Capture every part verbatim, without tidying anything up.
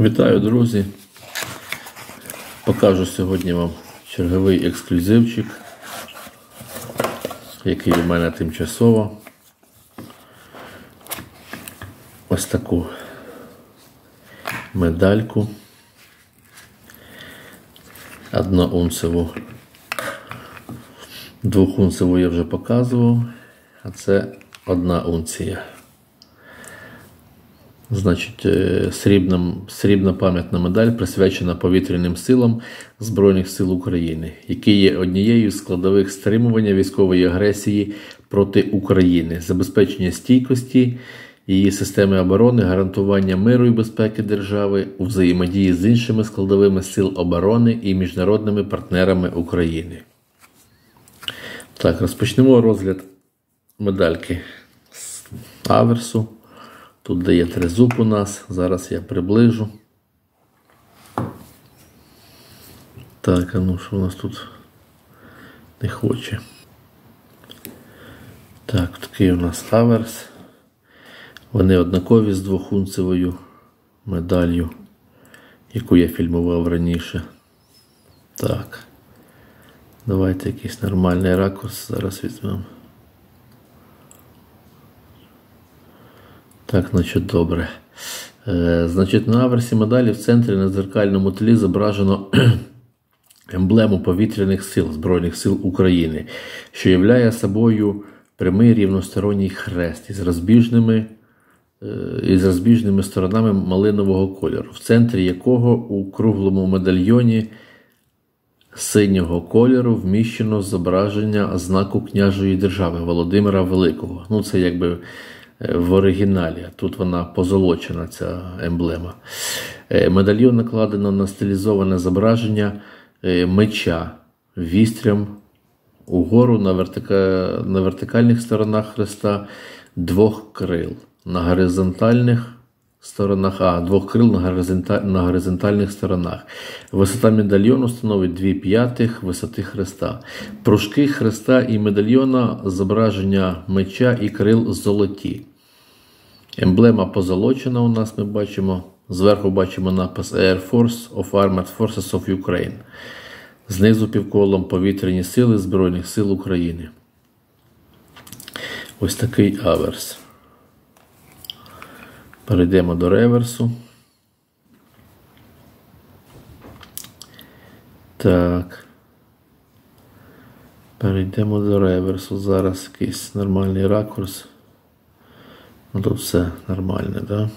Вітаю, друзі! Покажу сьогодні вам черговий ексклюзивчик, який у мене тимчасово. Ось таку медальку одноунцеву. Двохунцеву я вже показував, а це одна унція. Значить, срібна, срібна пам'ятна медаль присвячена повітряним силам Збройних сил України, які є однією з складових стримування військової агресії проти України, забезпечення стійкості її системи оборони, гарантування миру і безпеки держави у взаємодії з іншими складовими сил оборони і міжнародними партнерами України. Так, розпочнемо розгляд медальки з аверсу. Тут де є тризуб у нас, зараз я приближу. Так, а ну що у нас тут не хоче. Так, такий у нас аверс. Вони однакові з двохунцевою медаллю, яку я фільмував раніше. Так, давайте якийсь нормальний ракурс зараз візьмемо. Так, значить, добре. Е, значить, на аверсі медалі в центрі на дзеркальному тлі зображено емблему повітряних сил Збройних сил України, що являє собою прямий рівносторонній хрест із розбіжними, е, із розбіжними сторонами малинового кольору, в центрі якого у круглому медальйоні синього кольору вміщено зображення знаку княжої держави Володимира Великого. Ну, це якби в оригіналі, тут вона позолочена, ця емблема. Медальйон накладено на стилізоване зображення меча вістрям угору на, вертика... на вертикальних сторонах хреста двох крил, на горизонтальних сторонах, а двох крил на, горизонта... на горизонтальних сторонах. Висота медальйону становить дві п'ятих висоти хреста. Пружки хреста і медальйона зображення меча і крил золоті. Емблема позолочена у нас, ми бачимо. Зверху бачимо напис Air Force of Armed Forces of Ukraine. Знизу півколом повітряні сили Збройних сил України. Ось такий аверс. Перейдемо до реверсу. Так. Перейдемо до реверсу. Зараз якийсь нормальний ракурс. Ну, тут все нормальне, так? Да?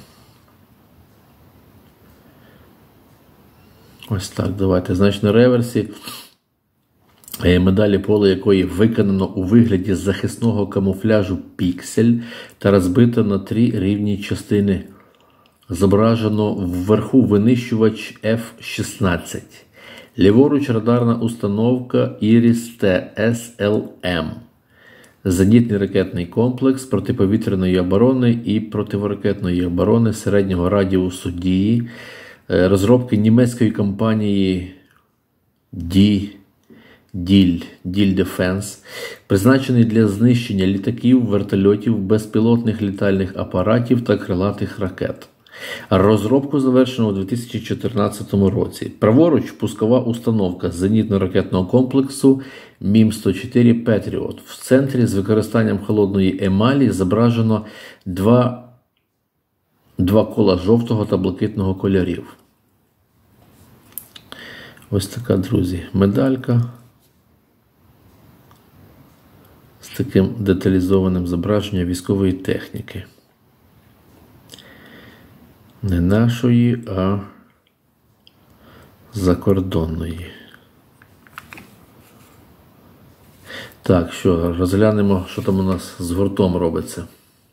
Ось так, давайте. Значить, на реверсі медалі поле якої виконано у вигляді захисного камуфляжу піксель та розбито на три рівні частини. Зображено вверху винищувач еф шістнадцять. Ліворуч радарна установка Іріс Те Ес Ел Ем. Зенітний ракетний комплекс протиповітряної оборони і противоракетної оборони середнього радіусу дії, розробки німецької компанії Ді, Діль, Діль Дефенс, призначений для знищення літаків, вертольотів, безпілотних літальних апаратів та крилатих ракет. Розробку завершено у дві тисячі чотирнадцятому році. Праворуч пускова установка зенітно-ракетного комплексу Мім сто чотири Петріот. В центрі з використанням холодної емалі зображено два, два кола жовтого та блакитного кольорів. Ось така, друзі, медалька з таким деталізованим зображенням військової техніки. Не нашої, а закордонної. Так, що, розглянемо, що там у нас з гуртом робиться.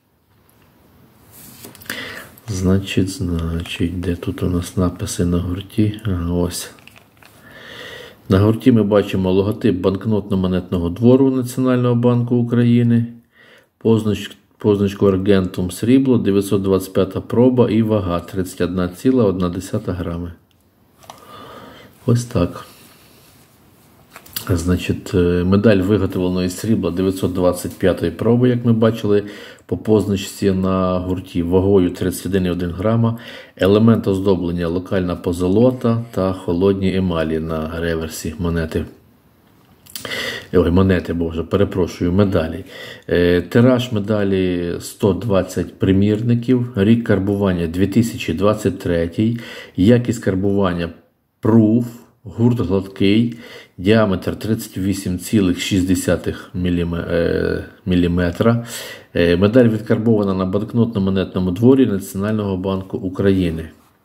Значить, значить, де тут у нас написи на гурті? Ага, ось. На гурті ми бачимо логотип банкнотно-монетного двору Національного банку України, позначку Позначку Аргентум срібло, дев'ятсот двадцять п'ята проба і вага тридцять одна ціла одна десята грами. Ось так. Значить, медаль виготовлена із срібла дев'ятсот двадцять п'ятої проби, як ми бачили по позначці на гурті, вагою тридцять один цілих один грама. Елемент оздоблення локальна позолота та холодні емалі на реверсі монети. Ой, монети, боже, перепрошую, медалі. Е, тираж медалі сто двадцять примірників, рік карбування дві тисячі двадцять третій, якість карбування пруф, гурт гладкий, діаметр тридцять вісім цілих шість десятих міліметра. Е, медаль відкарбована на банкнотно-монетному дворі Національного банку України.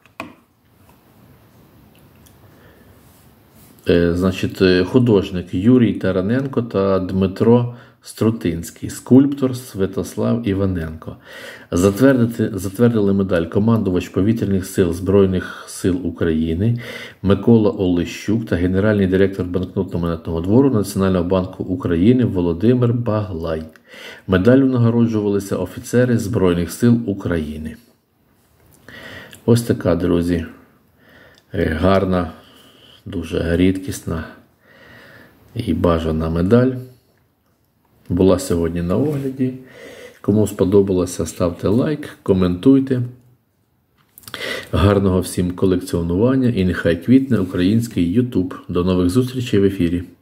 Значить, художник Юрій Тараненко та Дмитро Струтинський, скульптор Святослав Іваненко. Затвердити, затвердили медаль командувач Повітряних сил Збройних сил України Микола Олещук та генеральний директор банкнотно-монетного двору Національного банку України Володимир Баглай. Медаллю нагороджувалися офіцери Збройних сил України. Ось така, друзі, гарна, дуже рідкісна і бажана медаль була сьогодні на огляді. Кому сподобалося, ставте лайк, коментуйте. Гарного всім колекціонування і нехай квітне український YouTube. До нових зустрічей в ефірі.